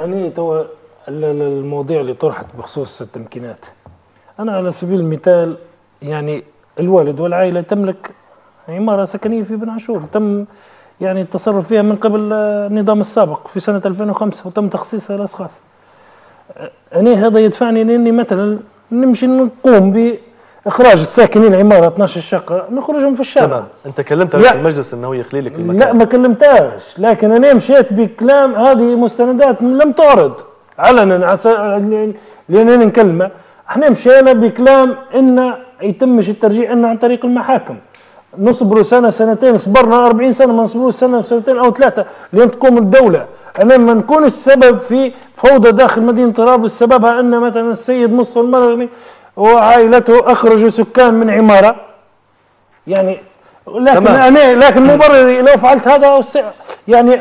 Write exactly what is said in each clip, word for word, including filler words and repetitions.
أنا تو المواضيع اللي طرحت بخصوص التمكينات، أنا على سبيل المثال يعني الوالد والعائلة تملك عمارة سكنية في بن عاشور، تم يعني التصرف فيها من قبل النظام السابق في سنة ألفين وخمسة وتم تخصيصها للأسقاف. أنا هذا يدفعني لأني مثلا نمشي نقوم بإخراج الساكنين عمارة اثناش شقة نخرجهم في الشارع. تمام. أنت كلمت رئيس المجلس أنه يخلي لك المكان؟ لا ما كلمتاش، لكن أنا مشيت بكلام، هذه مستندات لم تعرض علنا لأننا نكلمه. احنا مشينا بكلام إن يتمش الترجيع إنه عن طريق المحاكم، نصبروا سنة سنتين، صبرنا أربعين سنة ما نصبروا سنة سنتين أو ثلاثة لين تقوم الدولة. أنا لما نكون السبب في فوضى داخل مدينة طرابلس سببها أن مثلا السيد مصطفى المرغني وعائلته أخرجوا سكان من عمارة يعني، لكن أنا لكن مبرر لو فعلت هذا يعني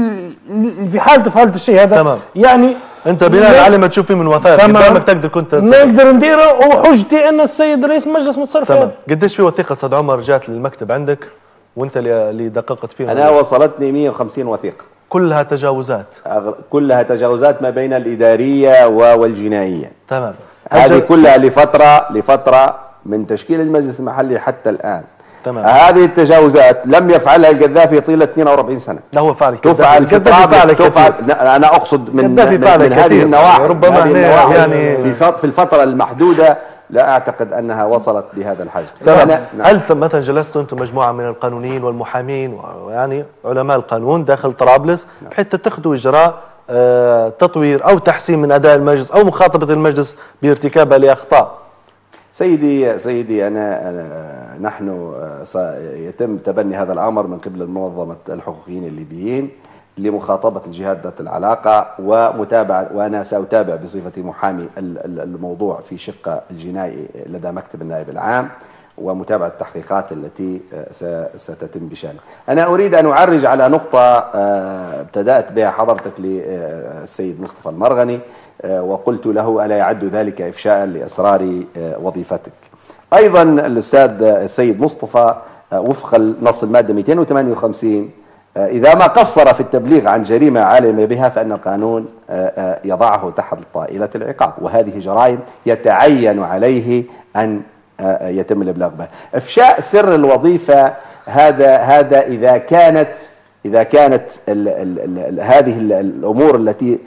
في حالة فعلت الشيء هذا تمام. يعني انت بناء على ما تشوف فيه من وثائق قدامك تقدر كنت نقدر نديره، وحجتي ان السيد رئيس المجلس متصرف فيها. قديش في وثيقه استاذ عمر جات للمكتب عندك وانت اللي دققت فيها؟ انا وصلتني مئة وخمسين وثيقه، كلها تجاوزات، كلها تجاوزات ما بين الاداريه والجنائيه. تمام. هذه كلها لفتره لفتره من تشكيل المجلس المحلي حتى الان. تمام. هذه التجاوزات لم يفعلها القذافي طيله اثنين وأربعين سنه. لا هو فعل تفعل في طرابلس، تفعل. انا اقصد من من, من هذه النواحي، ربما النواحي يعني في في الفتره المحدوده لا اعتقد انها وصلت بهذا الحجم. نعم. هل مثلا جلستوا انتم مجموعه من القانونيين والمحامين ويعني علماء القانون داخل طرابلس بحيث تتخذوا اجراء آه تطوير او تحسين من اداء المجلس او مخاطبه المجلس بارتكابها لاخطاء؟ سيدي سيدي أنا, أنا نحن سيتم تبني هذا الأمر من قبل منظمة الحقوقيين الليبيين لمخاطبة الجهات ذات العلاقة ومتابعة، وأنا سأتابع بصفتي محامي الموضوع في شق الجنائي لدى مكتب النائب العام ومتابعة التحقيقات التي ستتم بشأنه. أنا أريد أن أعرج على نقطة ابتدأت بها حضرتك للسيد مصطفى المرغني وقلت له ألا يعد ذلك إفشاء لأسرار وظيفتك. أيضا الأستاذ السيد مصطفى وفق النص المادة مئتين وثمانية وخمسين إذا ما قصر في التبليغ عن جريمة علم بها فإن القانون يضعه تحت طائلة العقاب، وهذه جرائم يتعين عليه أن يتم الإبلاغ بها. إفشاء سر الوظيفة هذا هذا إذا كانت إذا كانت ال ال ال هذه ال الأمور التي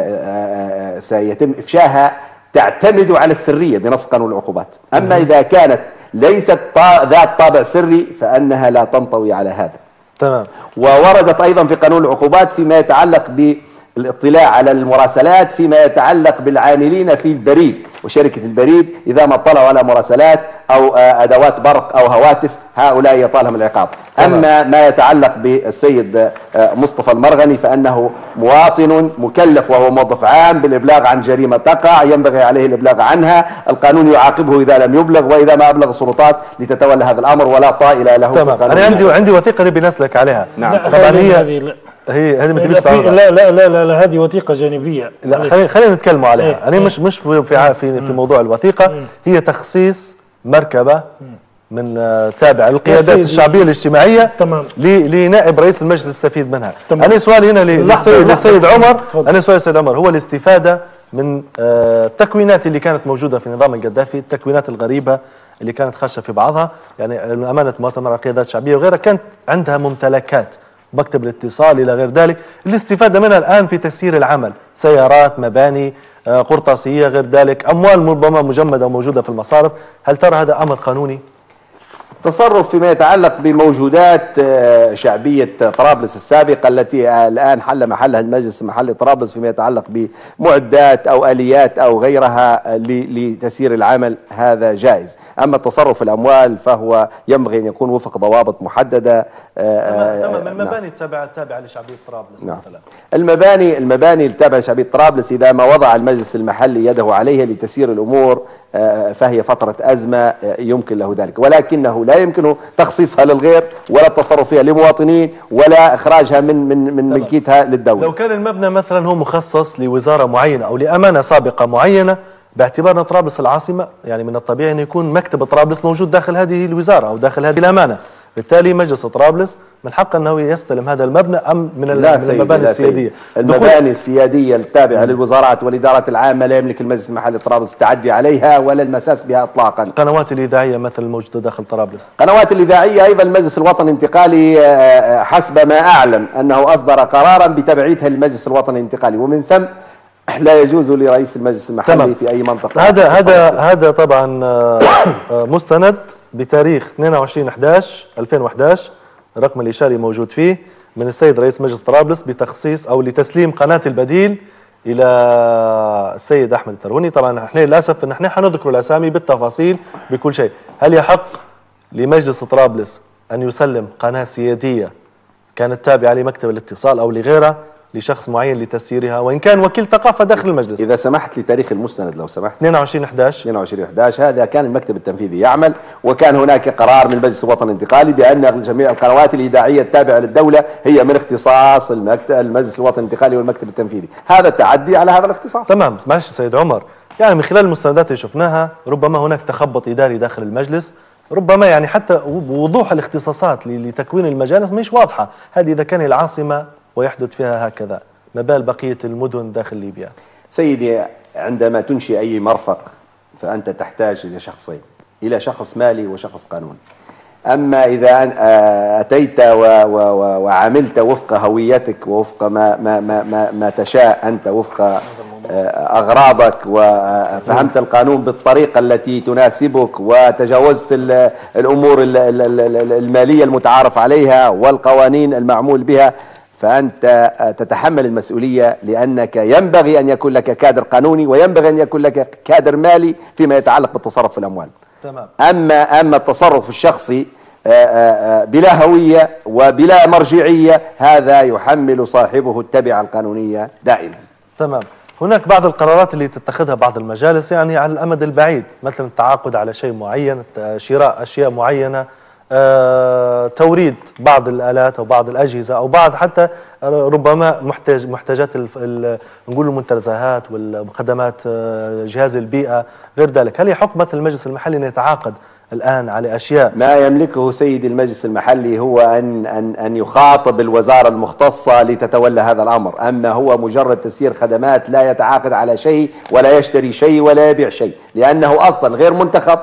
سيتم إفشاها تعتمد على السرية بنص قانون العقوبات. أما إذا كانت ليست ذات طابع سري فإنها لا تنطوي على هذا. تمام. ووردت أيضا في قانون العقوبات فيما يتعلق بالاطلاع على المراسلات، فيما يتعلق بالعاملين في البريد وشركة البريد إذا ما اطلعوا على مراسلات أو أدوات برق أو هواتف هؤلاء يطالهم العقاب. أما ما يتعلق بالسيد مصطفى المرغني فأنه مواطن مكلف وهو موظف عام بالإبلاغ عن جريمة تقع ينبغي عليه الإبلاغ عنها، القانون يعاقبه إذا لم يبلغ وإذا ما أبلغ السلطات لتتولى هذا الأمر ولا طائل له. تمام. أنا عندي عندي وثيقة نبي نسلك عليها. نعم. طبعا هي هي هذه ما تبيش لا لا لا لا, لا هذه وثيقة جانبية. لا خلينا خلينا نتكلموا عليها. ايه أنا ايه مش مش في في في موضوع الوثيقة. ايه هي تخصيص مركبة من تابع للقيادات الشعبية الاجتماعية تمام لنائب رئيس المجلس يستفيد منها. تمام. أنا سؤالي هنا للسيد للسيد عمر، أنا سؤالي للسيد عمر هو الاستفادة من التكوينات اللي كانت موجودة في نظام القذافي، التكوينات الغريبة اللي كانت خاشة في بعضها، يعني أمانة مؤتمر القيادات الشعبية وغيرها كانت عندها ممتلكات، مكتب الاتصال إلى غير ذلك، الاستفادة منها الآن في تسيير العمل، سيارات، مباني، قرطاسية، غير ذلك، أموال ربما مجمدة وموجودة في المصارف، هل ترى هذا أمر قانوني؟ تصرف فيما يتعلق بموجودات شعبية طرابلس السابقة التي الآن حل محلها المجلس المحلي طرابلس فيما يتعلق بمعدات أو آليات أو غيرها لتسيير العمل هذا جائز. أما التصرف في الأموال فهو ينبغي أن يكون وفق ضوابط محددة. تمام. المباني التابعة التابعة لشعبية طرابلس. نعم. المباني المباني التابعة لشعبية طرابلس إذا ما وضع المجلس المحلي يده عليها لتسيير الأمور فهي فترة أزمة يمكن له ذلك، ولكنه لا يمكنه تخصيصها للغير ولا التصرف فيها لمواطنين ولا إخراجها من من من ملكيتها للدولة. لو كان المبنى مثلا هو مخصص لوزارة معينة أو لأمانة سابقة معينة، باعتبار أن طرابلس العاصمة يعني من الطبيعي أن يكون مكتب طرابلس موجود داخل هذه الوزارة أو داخل هذه الأمانة، بالتالي مجلس طرابلس من حقه انه يستلم هذا المبنى ام من, لا من المباني السياديه؟ المباني السياديه التابعه للوزارات والادارات العامه لا يملك المجلس المحلي طرابلس التعدي عليها ولا المساس بها اطلاقا. القنوات الاذاعيه مثلا الموجوده داخل طرابلس، القنوات الاذاعيه ايضا المجلس الوطني الانتقالي حسب ما اعلم انه اصدر قرارا بتبعيتها للمجلس الوطني الانتقالي، ومن ثم لا يجوز لرئيس المجلس المحلي تمام. في اي منطقه. هذا هذا هذا طبعا مستند بتاريخ اثنين وعشرين أحد عشر ألفين وأحد عشر، الرقم الاشاري موجود فيه من السيد رئيس مجلس طرابلس بتخصيص او لتسليم قناه البديل الى السيد احمد التروني. طبعا احنا للاسف ان احنا حنذكر الاسامي بالتفاصيل بكل شيء. هل يحق لمجلس طرابلس ان يسلم قناه سياديه كانت تابعه لمكتب الاتصال او لغيرها لشخص معين لتسييرها وان كان وكيل ثقافه داخل المجلس؟ اذا سمحت لتاريخ المستند لو سمحت. اثنين وعشرين أحد عشر اثنين وعشرين أحد عشر هذا كان المكتب التنفيذي يعمل، وكان هناك قرار من المجلس الوطني الانتقالي بان جميع القنوات الاذاعيه التابعه للدوله هي من اختصاص المكتب المجلس الوطني الانتقالي والمكتب التنفيذي. هذا التعدي على هذا الاختصاص. تمام. معلش سيد عمر، يعني من خلال المستندات اللي شفناها ربما هناك تخبط اداري داخل المجلس، ربما يعني حتى وضوح الاختصاصات لتكوين المجالس مش واضحه. هذه اذا كان العاصمه ويحدث فيها هكذا، ما بال بقيه المدن داخل ليبيا؟ سيدي، عندما تنشئ اي مرفق فانت تحتاج الى شخصين، الى شخص مالي وشخص قانوني. اما اذا اتيت وعملت وفق هويتك ووفق ما ما ما ما تشاء انت، وفق اغراضك، وفهمت القانون بالطريقه التي تناسبك وتجاوزت الامور الماليه المتعارف عليها والقوانين المعمول بها، فأنت تتحمل المسؤولية، لأنك ينبغي أن يكون لك كادر قانوني وينبغي أن يكون لك كادر مالي فيما يتعلق بالتصرف في الأموال. تمام. أما أما التصرف الشخصي بلا هوية وبلا مرجعية هذا يحمل صاحبه التبعة القانونية دائما. تمام. هناك بعض القرارات اللي تتخذها بعض المجالس يعني على الأمد البعيد، مثلا التعاقد على شيء معين، شراء أشياء معينة، آه، توريد بعض الآلات أو بعض الأجهزة أو بعض حتى ربما محتاج محتاجات نقول المنتزهات والخدمات، آه، جهاز البيئة غير ذلك. هل يحق مثل المجلس المحلي أن يتعاقد الآن على أشياء؟ ما يملكه سيد المجلس المحلي هو أن أن أن يخاطب الوزارة المختصة لتتولى هذا الأمر، أما هو مجرد تسيير خدمات لا يتعاقد على شيء ولا يشتري شيء ولا يبيع شيء، لأنه أصلا غير منتخب،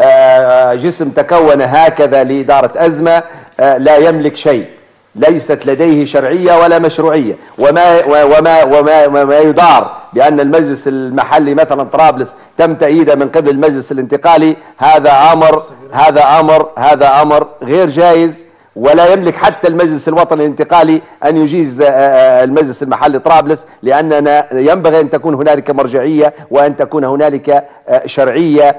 جسم تكون هكذا لإدارة أزمة، لا يملك شيء، ليست لديه شرعية ولا مشروعية. وما وما وما, وما يدار بأن المجلس المحلي مثلا طرابلس تم تأييده من قبل المجلس الانتقالي، هذا أمر هذا أمر هذا أمر غير جائز، ولا يملك حتى المجلس الوطني الانتقالي أن يجيز المجلس المحلي طرابلس، لأننا ينبغي أن تكون هنالك مرجعية وأن تكون هنالك شرعية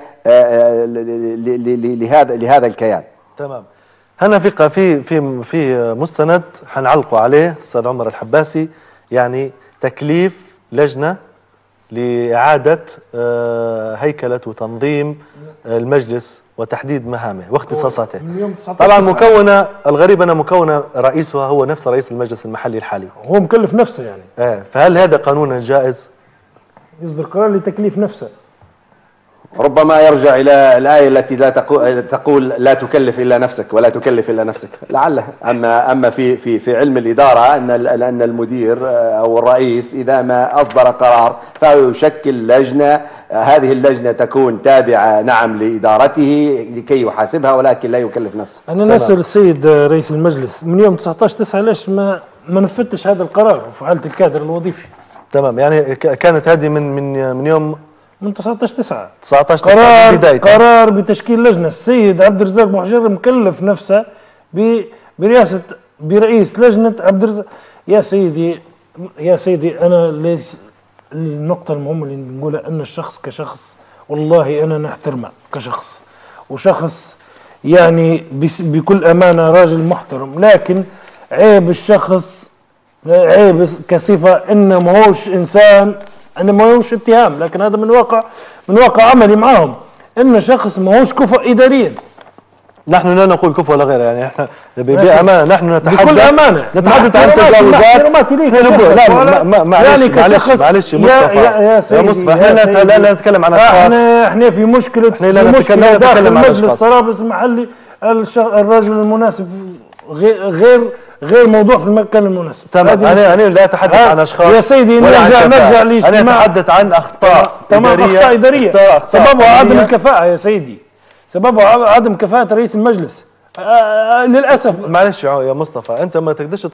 لهذا لهذا الكيان. تمام. هنا في في في في مستند حنعلقوا عليه استاذ عمر الحباسي، يعني تكليف لجنه لاعاده هيكله وتنظيم المجلس وتحديد مهامه واختصاصاته. طبعا مكونه الغريب أن مكونه رئيسها هو نفس رئيس المجلس المحلي الحالي، هو مكلف نفسه يعني. اه فهل هذا قانونا جائز؟ يصدر قرار لتكليف نفسه. ربما يرجع إلى الآية التي لا تقول لا تكلف إلا نفسك ولا تكلف إلا نفسك، لعله. أما أما في في في علم الإدارة أن أن المدير أو الرئيس إذا ما أصدر قرار فهو يشكل لجنة، هذه اللجنة تكون تابعة نعم لإدارته لكي يحاسبها، ولكن لا يكلف نفسه. أنا نسأل السيد رئيس المجلس من يوم تسعة عشر تسعة ليش ما ما نفذتش هذا القرار وفعلت الكادر الوظيفي؟ تمام. يعني كانت هذه من من من يوم من تسعة عشر تسعة تسعة عشر تسعة قرار بداية قرار بتشكيل لجنة. السيد عبد الرزاق بوحجر مكلف نفسه برئاسة برئيس لجنة عبد الرزاق. يا سيدي يا سيدي أنا ليس النقطة المهمة اللي نقولها أن الشخص كشخص والله أنا نحترمه كشخص، وشخص يعني بكل أمانة راجل محترم، لكن عيب الشخص عيب كصفة إنه ما هوش إنسان، أنا ما هوش اتهام، لكن هذا من واقع من واقع عملي معهم، إن شخص ما هوش كفء إداريا. نحن لا نقول كفء ولا غيره، يعني احنا بأمانة نحن نتحدث بكل أمانة نتحدث عن تجاوزات. لا معلش معلش معلش مصطفى يا مصطفى، احنا لا لا نتكلم عن اشخاص، احنا احنا في مشكلة احنا لا نتكلم داخل مجلس طرابلس المحلي. الراجل المناسب غير غير غير موضوع في المكان المناسب. تمام. انا انا لا اتحدث عن اشخاص يا سيدي، نرجع نرجع لاجتماع. انا اتحدث عن اخطاء تمام، اخطاء اداريه سببها عدم الكفاءه يا سيدي، سببها عدم كفاءه رئيس المجلس. آه للاسف. معلش يا مصطفى، انت ما تقدرش